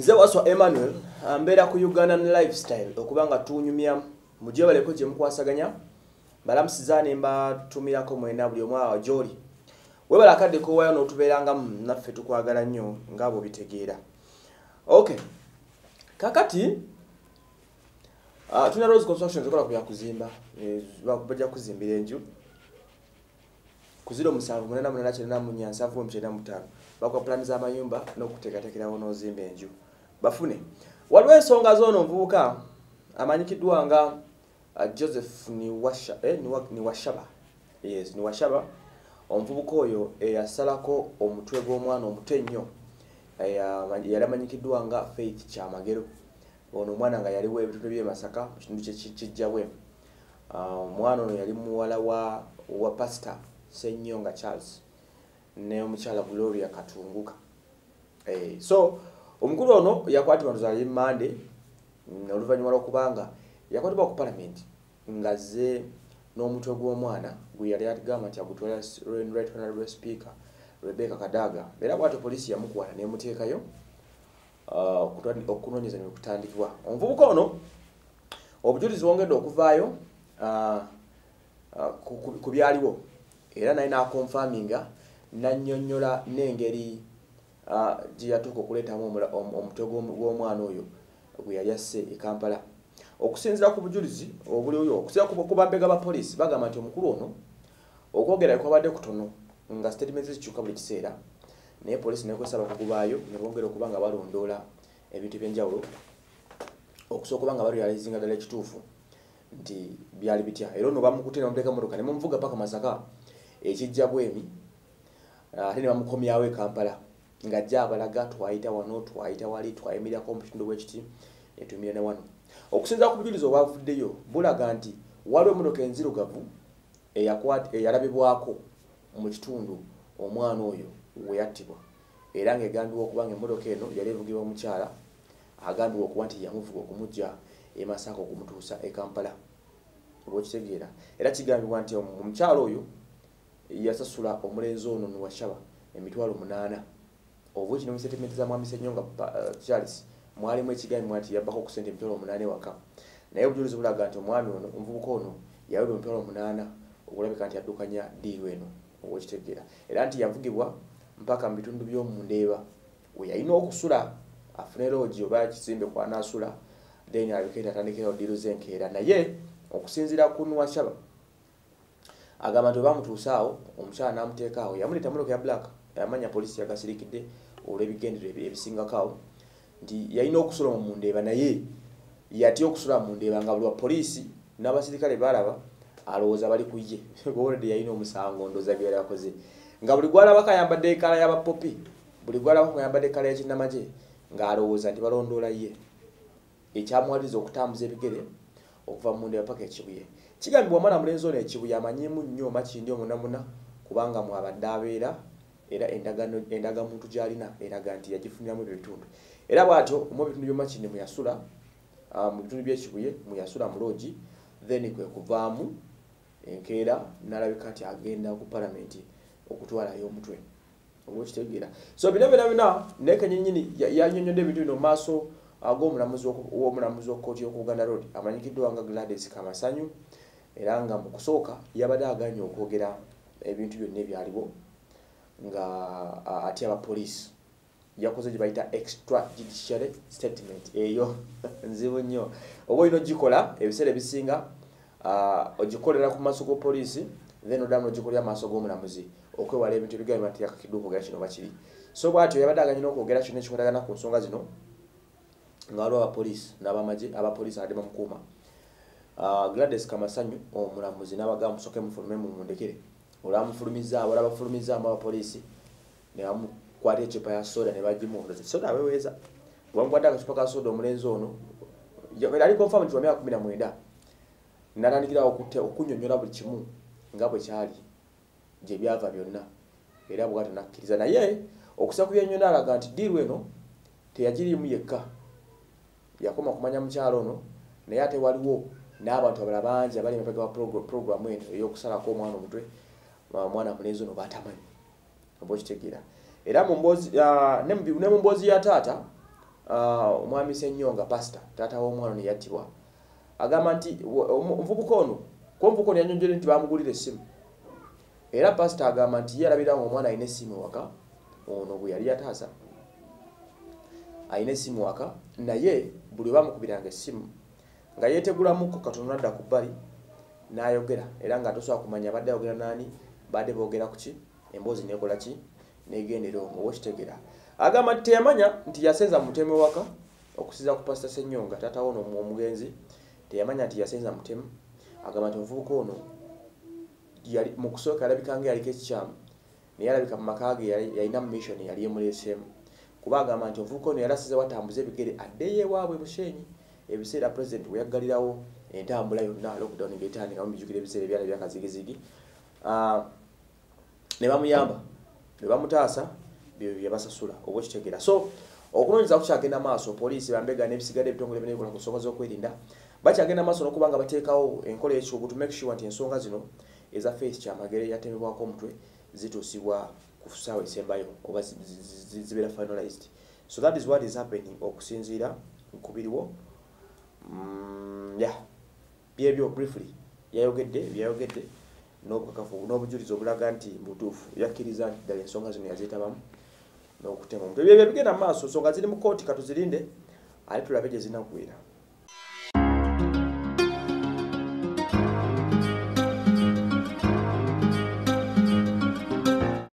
Nze waswa Emmanuel ambera ku Ugandan lifestyle okubanga tunyumya mujye baleko gye mukwasaganya balamusizane mbatumirako mwena buli omwa joli webala kadde ko wayo notuberanga naffe tukwagala nnyo ngabo bitegeera. Okay, kakati tuna Rose Construction zikola kuya kuzimba bakubajja kuzimbira enju kuziro musanvu munana munana kyenda mu nyansavu omukyenda mutano bakwa plan za mayumba n'okuteekateekerawo n'ozimba enju bafune waliwo ensonga z'ono nvubuka amanyikidwa nga Joseph ni washaba. Yes, ni washaba omuvubuka oyo eyasalako omutwe gw'omwana omuto ennyo yali amanyikidwa nga Faith Kyamagero. Ono omwana nga yaliwo ebintu bye Masaka mu kitundu kijjabwe. Omwana ono yali muwala wa Pastor Senyonga Charles ne omukyala Gloria Katunguka. So omukulu ono yakwatibwa nzali Monday n'oluvannyuma lw'okubanga yakwatibwa ku parliament ngaze n'omutwe gw'omwana gwe yali agamba nti agutwala right honorable speaker Rebecca Kadaga. Era bw'atyo poliisi yamukwata n'emuteekayo okunoonyeza ne kutandikibwa. Omuvubuka ono obujulizi bwongedde okuvaayo ku byaliwo era naye n'akonfaminga n'annyonnyola n'engeri gye yatuuka okuleetamu omutwe gw'omwana oyo gwe yali asse e Kampala. Okusinziira ku bujulizi obuliwo okusinziira ku bambega ba poliisi bagamba nti omukulu ono okwogera kwabadde kutono nga statements zikyuka buli kiseera naye poliisi nekozesa bakugubaayo ne bongera okuba nga balondoola ebintu by'enjawulo okusobola okuba nga barealizinga ddala ekituufu nti byali bitya. Era ono bamukute ne bamuteeka mmotoka ne bamuvuga paka Masaka ekijja bwemi ate ne bamukomyawo e Kampala ng'ajja abalaga twayita wano twayita wali twayimirako mu kitundu bwekiti etumira ne wano. Okusinziira ku bujulizi obwavuddeyo bulaga nti waliwo emmotoka enzirugavu eyalabibwako mu kitundu omwana oyo we yattibwa era ng'egambibwa okuba nga emmotoka eno yali evugibwa omukyala agambibwa okuba nti yamuvuga okumujja e Masaka okumutuusa e Kampala bw'okitegeera. Era kigambibwa nti omukyala oyo yasasula omulenzi ono ni washaba emitwalo 8 obu kino mu statement za Mwami Ssenyonga Charles mwalimu ekigambibwa nti yabbako ku ssente emitwalo 8 waka naye obujulizi bulaga nti omwami ono omuvubuka ono yawebwa emitwalo 8 okulabika nti addukanya diiru eno obw'okitegeera era nti yavugibwa mpaka mu bitundu by'omundeeba we yalina okusula afune loogi oba kisimbe kwanaasula then alabika atandikirawo diiru z'enkeera. Naye okusinziira ku Nwashaba agamba nti bamutuusaawo omukyala n'amuteekaawo yamuleeta mmotoka ya black yamanya poliisi yagasirikidde olw'ebigendero ebisingakaawo nti yalina okusula mu Ndeeba naye yatya okusula mu Ndeeba nga buli wa poliisi n'abasirikale balaba alowooza bali ku ye already yalina omusango ndooza bye yali akoze nga buli gwalabako ayambadde ekala y'abapopi buli gwalabako ayambadde ekala y'ekinnamagye ng'alowooza nti balondoola ye ekyamuwaliriza okutambuza ebigere okuva mu Ndeeba paka ekibuye. Kigambibwa omwana mulenzi ono ekibuye amanyimu nnyo makindi omunamuna kubanga mwabadde abeera era endagamuntu gy'alina eraga nti yagifuniramu ebyo bitundu. Era bw'atyo mu bitundu by'omakindi mwe yasula mu bitundu by'ekibuye mwe yasula mu loogi then kwe kuvaamu enkeera n'alabika nti agenda ku palamenti okutwalayo omutwe obw'okitegeera. So bino byonna nekenyinyini yannyonnyodde ebintu bino mu maaso ag'omulamuzi w'okkooti y'oku Buganda Road amanyikiddwa nga Gladys Kamasanyu era nga mu kusooka yabadde aganye okwogera ebintu byonna ebyaliwo nga ati abapoliisi yakoze gye bayita extrajudicial statement eyo nzibu nnyo oba olina ogikola ebiseera ebisinga ogikolera ku maaso g'opoliisi then odamu ogikolera maaso g'omulamuzi okwewala ebintu ebigambibwa nti yakakiddwa okwogera kino bakiri. So bw'atyo yabadde aganye n'okwogera kyonna ekikwatagana ku nsonga zino nga waliwo abapoliisi n'abamagye abapoliisi abadde bamukuuma. Gladys Kamasanyu omulamuzi n'abagamba musooke mufulume mundekere olwamufulumizaamu olwabafulumizaamu abapoliisi ne bamukwata ecupa ya soda ne bagimuwondoza soda aweweeza bamukwata akacupa ka soda omulenzi ono ali confirmed nti wa myaka 19 n'atandikira okunnyonnyola buli kimu nga bwe kyali gye byava byonna era bw'atyo n'akkiriza. Naye okusa ku byennyonnyola alaga nti diiru eno teyagiriimu yekka yakoma kumanya mukyalo ono naye ate waliwo n'abantu abalala bangi abali emabega wa programu eno ey'okusalako omwana omutwe mwana mulenzi ono batamanyi obw'okitegeera. Era mu mboozi ya taata omwami Ssenyonga pastor taata w'omwana ne yattibwa agamba nti omuvubuka ono yannyonjole nti bamugulira essimu era pastor agamba nti yalabira omwana alina essimu waka ono bwe yali yataasa alina essimu waka naye buli bamukubiranga essimu nga yeetegulamuko katono nadda ku bbali n'ayogera era nga tosobola kumanya badde ayogera nani badde boogera ku ki emboozi nekola ki negendera owo kitegera agamba nti teyamanya nti yasenza muteme waka okusiza ku pastor Ssenyonga taata ono omugenzi teyamanya nti yasenza mutemu agamba nti omuvubuka ono yali mu kusooka alabikanga yaliko ekikyamu naye alabika mu maka ge yalina mission yali emuleeseemu kuba agamba nti omuvubuka ono yarasize watambuza ebigere addeyo ewaabwe Bushenyi ebiseera president we yaggalirawo entambula yonna lockdown ng'etandika mubijjukira ebiseera ebyali byakazigizigi ne bamuyamba ne bamutaasa byo byabasasula oba kitegera so okunoonyeza kukyagenda maaso poliisi bambega n'ebisigadde ebitongole binebikola ku nsonga z'okwerinda bakyagenda maaso n'okuba nga bateekawo enkola y'ekibugu to make sure nti ensonga zino eza face kyamagere yatemebwako omutwe zituusibwa ku ssaawa esembayo oba zibeera finalized so that is what is happening okusinziira nkubiriwo byebyo briefly byayogedde n'obukakafu n'obujulizi obulaga nti butuufu yakkiriza nti ddala ensonga zino yazeetabamu n'okutema omutwe ebyo bigenda mu maaso nsonga ziri mu kooti katuzirinde ate tulabe gye zinakuwera